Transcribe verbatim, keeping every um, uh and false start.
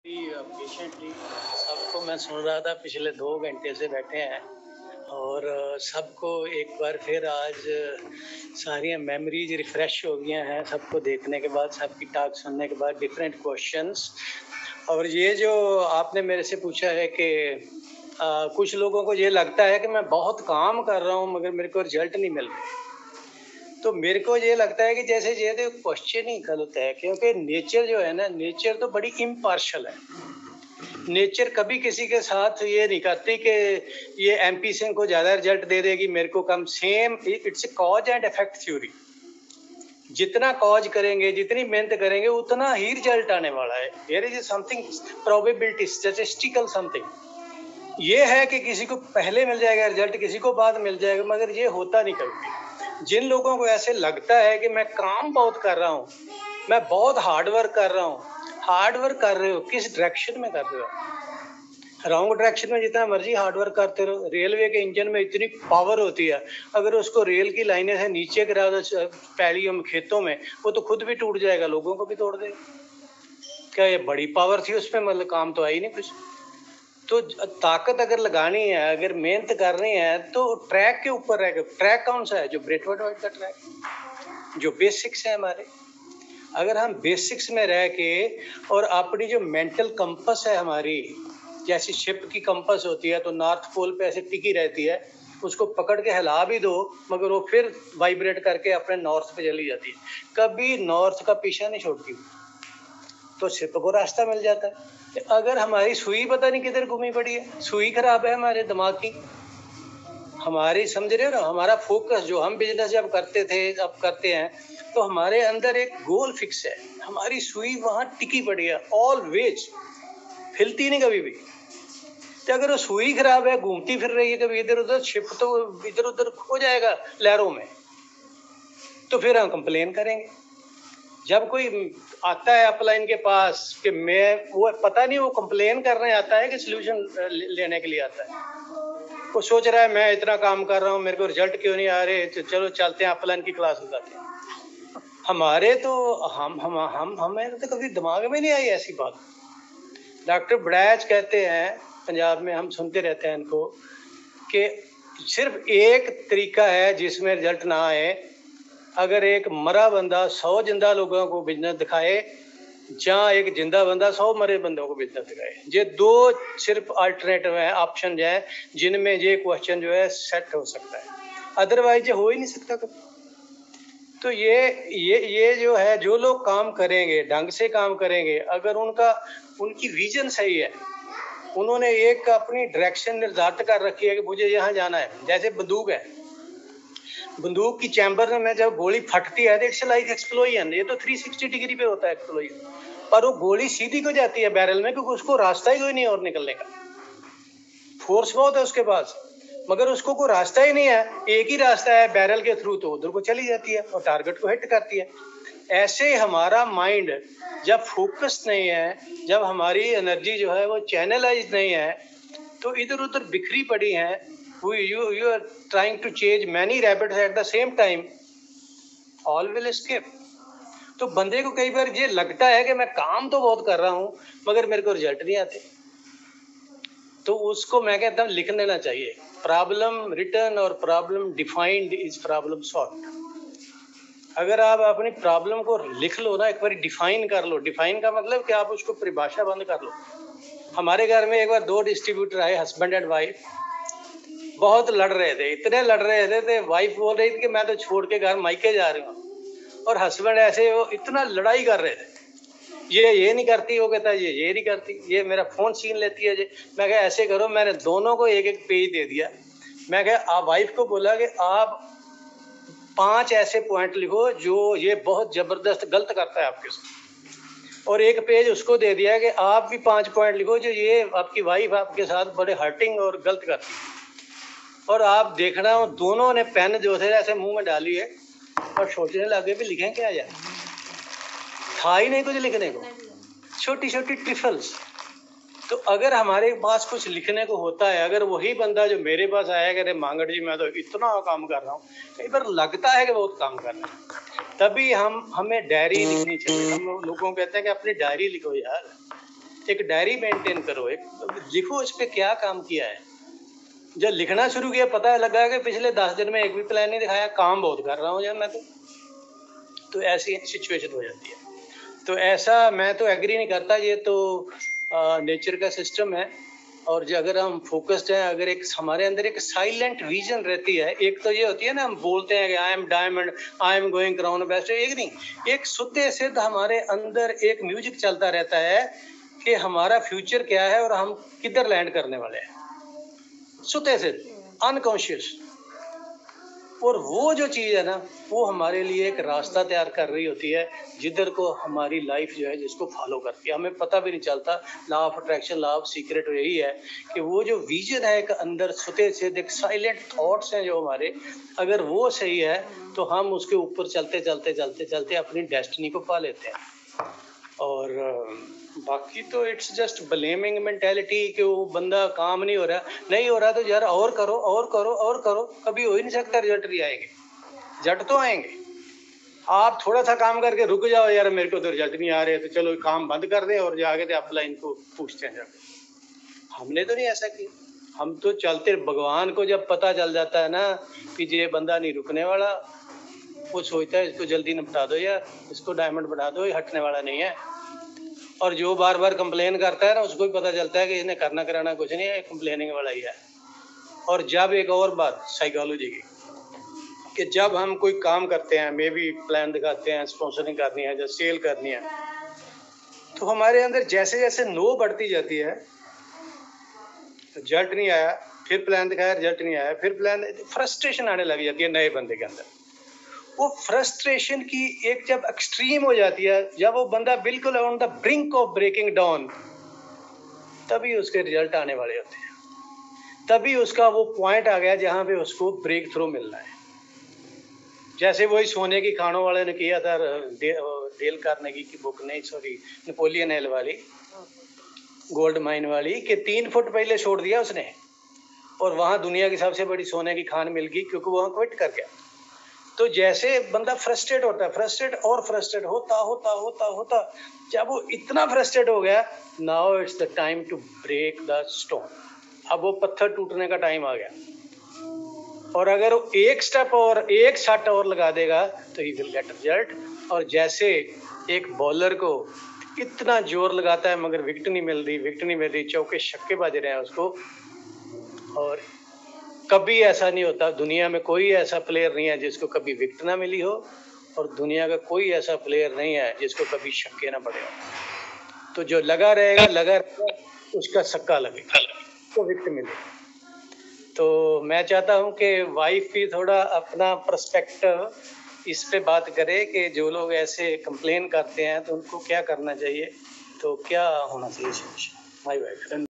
Patiently सबको मैं सुन रहा था, पिछले दो घंटे से बैठे हैं और सबको एक बार फिर आज सारी मेमोरीज रिफ़्रेश हो गई हैं सबको देखने के बाद, सबकी टॉक सुनने के बाद, डिफरेंट क्वेश्चंस। और ये जो आपने मेरे से पूछा है कि आ, कुछ लोगों को ये लगता है कि मैं बहुत काम कर रहा हूँ मगर मेरे को रिजल्ट नहीं मिल रहा। तो मेरे को ये लगता है कि जैसे ये तो क्वेश्चन ही गलत है, क्योंकि नेचर जो है ना, नेचर तो बड़ी इम्पार्शल है। नेचर कभी किसी के साथ ये नहीं करती कि ये एमपी सिंह को ज़्यादा रिजल्ट दे देगी, मेरे को कम। Same, it's a cause and effect theory. जितना कॉज करेंगे, जितनी मेहनत करेंगे, उतना ही रिजल्ट आने वाला है। There is something probability, statistical something. ये है कि किसी को पहले मिल जाएगा रिजल्ट, किसी को बाद मिल जाएगा, मगर ये होता नहीं कभी। जिन लोगों को ऐसे लगता है कि मैं काम बहुत कर रहा हूँ, मैं बहुत हार्ड वर्क कर रहा हूँ, हार्ड वर्क कर रहे हो किस डायरेक्शन में कर रहे हो? रॉन्ग डायरेक्शन में जितना मर्जी हार्ड वर्क करते रहो। रेलवे के इंजन में इतनी पावर होती है, अगर उसको रेल की लाइनें से नीचे गिरा दो पैलियों में, खेतों में, वो तो खुद भी टूट जाएगा, लोगों को भी तोड़ देगा। क्या ये बड़ी पावर थी उसमें? मतलब काम तो आई नहीं कुछ। तो ताकत अगर लगानी है, अगर मेहनत करनी है, तो ट्रैक के ऊपर रहेगा। ट्रैक कौन सा है? जो ब्रेटवर्ड वाइट का ट्रैक, जो बेसिक्स है हमारे। अगर हम बेसिक्स में रह के और अपनी जो मेंटल कंपस है हमारी, जैसी शिप की कंपस होती है तो नॉर्थ पोल पे ऐसे टिकी रहती है, उसको पकड़ के हिला भी दो मगर वो फिर वाइब्रेट करके अपने नॉर्थ पे चली जाती है, कभी नॉर्थ का पीछा नहीं छोड़ती, तो शिप को रास्ता मिल जाता है। अगर हमारी सुई पता नहीं किधर घूमी पड़ी है, सुई खराब है हमारे दिमाग की, हमारी, समझ रहे हो ना, हमारा फोकस, जो हम बिजनेस जब करते थे, अब करते हैं, तो हमारे अंदर एक गोल फिक्स है, हमारी सुई वहां टिकी पड़ी है, ऑलवेज हिलती नहीं कभी भी। तो अगर वो सुई खराब है, घूमती फिर रही है कभी इधर उधर, शिप तो इधर उधर खो जाएगा लहरों में, तो फिर हम कंप्लेन करेंगे। जब कोई आता है अपलाइन के पास कि मैं, वो पता नहीं वो कंप्लेन करने आता है कि सोल्यूशन लेने के लिए आता है। वो सोच रहा है मैं इतना काम कर रहा हूँ, मेरे को रिजल्ट क्यों नहीं आ रहे, तो चलो चलते हैं अपलाइन की क्लास लगाते हैं। हमारे तो हम हम हम हमें तो कभी दिमाग में नहीं आई ऐसी बात। डॉक्टर बड़ैच कहते हैं, पंजाब में हम सुनते रहते हैं इनको, कि सिर्फ एक तरीका है जिसमें रिजल्ट ना आए, अगर एक मरा बंदा सौ जिंदा लोगों को बिजनेस दिखाए, जहाँ एक जिंदा बंदा सौ मरे बंदों को बिजनेस दिखाए। ये दो सिर्फ अल्टरनेटिव है, ऑप्शन है, जिनमें ये क्वेश्चन जो है सेट हो सकता है, अदरवाइज ये हो ही नहीं सकता कभी। तो ये ये ये जो है, जो लोग काम करेंगे, ढंग से काम करेंगे, अगर उनका उनकी विजन सही है, उन्होंने एक अपनी डायरेक्शन निर्धारित कर रखी है कि मुझे यहाँ जाना है। जैसे बंदूक है, बंदूक की चैम्बर में जब गोली फटती है तो इट्स लाइक एक्सप्लोजन, ये तो तीन सौ साठ डिग्री पे होता है एक्सप्लोजन, पर वो गोली सीधी को जाती है बैरल में, क्योंकि उसको रास्ता ही कोई नहीं और निकलने का, फोर्स बहुत है उसके पास, मगर उसको कोई रास्ता ही नहीं है, एक ही रास्ता है बैरल के थ्रू, तो उधर को चली जाती है और टारगेट को हिट करती है। ऐसे हमारा माइंड जब फोकस नहीं है, जब हमारी एनर्जी जो है वो चैनलाइज नहीं है, तो इधर उधर बिखरी पड़ी है, you you are trying to change many rabbits at the same time, all will escape। तो बंदे को कई बार ये लगता है कि मैं काम तो बहुत कर रहा हूँ मगर मेरे को रिजल्ट नहीं आते, तो उसको मैं कहता हूँ लिख लेना चाहिए। प्रॉब्लम रिटन और problem defined is problem solved. अगर आप अपनी प्रॉब्लम को लिख लो ना, एक बार डिफाइन कर लो, डिफाइन का मतलब कि आप उसको परिभाषा बंद कर लो। हमारे घर में एक बार दो डिस्ट्रीब्यूटर आए, हस्बैंड एंड वाइफ, बहुत लड़ रहे थे, इतने लड़ रहे थे, थे वाइफ बोल रही थी कि मैं तो छोड़ के घर मायके जा रही हूँ, और हस्बैंड ऐसे वो इतना लड़ाई कर रहे थे, ये ये नहीं करती, वो कहता है ये ये नहीं करती, ये मेरा फोन छीन लेती है जी। मैं कहा ऐसे करो, मैंने दोनों को एक एक पेज दे दिया। मैं कहा आप, वाइफ को बोला कि आप पांच ऐसे पॉइंट लिखो जो ये बहुत जबरदस्त गलत करता है आपके साथ, और एक पेज उसको दे दिया कि आप भी पांच पॉइंट लिखो जो ये आपकी वाइफ आपके साथ बड़े हर्टिंग और गलत करती है। और आप देखना, दोनों ने पेन जो थे ऐसे मुंह में डाली है और सोचने लगे भी लिखें क्या यार, था ही नहीं कुछ लिखने को, छोटी छोटी ट्रिफल्स। तो अगर हमारे पास कुछ लिखने को होता है, अगर वही बंदा जो मेरे पास आया कि अरे मांगड़ जी मैं तो इतना काम कर रहा हूँ, कई बार लगता है कि बहुत काम कर रहा है, तभी हम हमें डायरी लिखनी चाहिए। हम लोगों को कहते हैं कि अपनी डायरी लिखो यार, एक डायरी मेंटेन करो, एक लिखो इस पे क्या काम किया है। जब लिखना शुरू किया पता लगा कि पिछले दस दिन में एक भी प्लान नहीं दिखाया, काम बहुत कर रहा हूँ यार मैं तो तो ऐसी सिचुएशन हो जाती है। तो ऐसा मैं तो एग्री नहीं करता, ये तो नेचर का सिस्टम है। और जो अगर हम फोकस्ड हैं, अगर एक हमारे अंदर एक साइलेंट विजन रहती है, एक तो ये होती है ना, हम बोलते हैं कि I am diamond, I am going crown best, एक नहीं, एक शुद्ध सिद्ध हमारे अंदर एक म्यूजिक चलता रहता है कि हमारा फ्यूचर क्या है और हम किधर लैंड करने वाले हैं, शुद्ध सिद्ध अनकॉन्शियस। और वो जो चीज़ है ना, वो हमारे लिए एक रास्ता तैयार कर रही होती है जिधर को हमारी लाइफ जो है जिसको फॉलो करती है, हमें पता भी नहीं चलता। Law of attraction, law of secret यही है कि वो जो विजन है एक अंदर सुते से एक साइलेंट थॉट्स हैं जो हमारे, अगर वो सही है तो हम उसके ऊपर चलते चलते चलते चलते अपनी डेस्टिनी को पा लेते हैं। और बाकी तो इट्स जस्ट ब्लेमिंग मेंटेलिटी कि वो बंदा काम नहीं हो रहा, नहीं हो रहा तो यार और करो और करो और करो, कभी हो ही नहीं सकता रिजल्ट नहीं आएंगे, जट तो आएंगे। आप थोड़ा सा काम करके रुक जाओ, यार मेरे को तो रिजल्ट नहीं आ रहे, तो चलो काम बंद कर दें और जाके अपलाइन को पूछते हैं जाके। हमने तो नहीं ऐसा किया, हम तो चलते। भगवान को जब पता चल जाता है ना कि ये बंदा नहीं रुकने वाला, वो सोचता है इसको जल्दी निपटा दो यार, इसको डायमंड बना दो, ये हटने वाला नहीं है। और जो बार बार कंप्लेन करता है ना, उसको भी पता चलता है कि इसने करना कराना कुछ नहीं है, कंप्लेनिंग वाला ही है। और जब एक और बात साइकोलॉजी की, कि जब हम कोई काम करते हैं, मे बी प्लान दिखाते हैं, स्पॉन्सरिंग करनी है, जब सेल करनी है, तो हमारे अंदर जैसे जैसे नो बढ़ती जाती है, रिजल्ट नहीं आया, फिर प्लान दिखाया, रिजल्ट नहीं आया, फिर प्लान, फ्रस्ट्रेशन आने लग जाती है नए बंदे के अंदर। वो फ्रस्ट्रेशन की एक जब एक्सट्रीम हो जाती है, जब वो बंदा बिल्कुल on the brink of breaking down, तभी उसके रिजल्ट आने वाले होते हैं, तभी उसका वो पॉइंट आ गया जहां पे उसको ब्रेक थ्रू मिलना है। जैसे वही सोने की खानों वाले ने किया था, दे, डेल कार्नेगी की बुक नहीं, सॉरी, नेपोलियन हिल वाली, गोल्ड माइन वाली, कि तीन फुट पहले छोड़ दिया उसने और वहां दुनिया की सबसे बड़ी सोने की खान मिल गई, क्योंकि वहां क्विट कर गया। तो जैसे बंदा फ्रस्ट्रेट होता है, फ्रस्ट्रेट और फ्रस्ट्रेट होता होता होता होता जब वो इतना फ्रस्ट्रेट हो गया, now it's the time to break the stone, अब वो पत्थर टूटने का टाइम आ गया। और अगर वो एक स्टेप और एक शॉट और लगा देगा तो ही विल गेट रिजल्ट। और जैसे एक बॉलर को इतना जोर लगाता है मगर विकेट नहीं मिल रही, विकेट नहीं मिल रही, चौके छक्के बज रहे हैं उसको, और कभी ऐसा नहीं होता, दुनिया में कोई ऐसा प्लेयर नहीं है जिसको कभी विकेट ना मिली हो, और दुनिया का कोई ऐसा प्लेयर नहीं है जिसको कभी छक्के ना पड़े हो। तो जो लगा रहेगा लगा रहेगा उसका छक्का लगेगा, तो विकेट मिलेगा। तो मैं चाहता हूं कि वाइफ भी थोड़ा अपना पर्सपेक्टिव इस पे बात करे कि जो लोग ऐसे कंप्लेन करते हैं तो उनको क्या करना चाहिए, तो क्या होना चाहिए। My wife.